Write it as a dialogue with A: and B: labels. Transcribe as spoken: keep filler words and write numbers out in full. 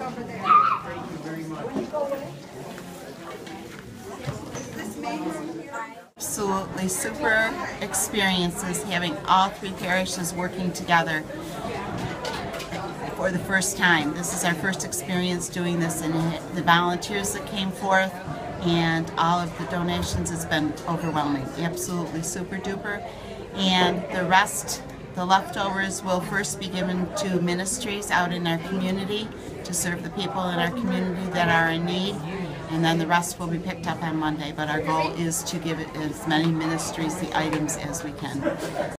A: Absolutely super experiences having all three parishes working together for the first time. This is our first experience doing this, and the volunteers that came forth and all of the donations has been overwhelming. Absolutely super duper. And the rest, the leftovers, will first be given to ministries out in our community to serve the people in our community that are in need, and then the rest will be picked up on Monday. But our goal is to give it as many ministries the items as we can.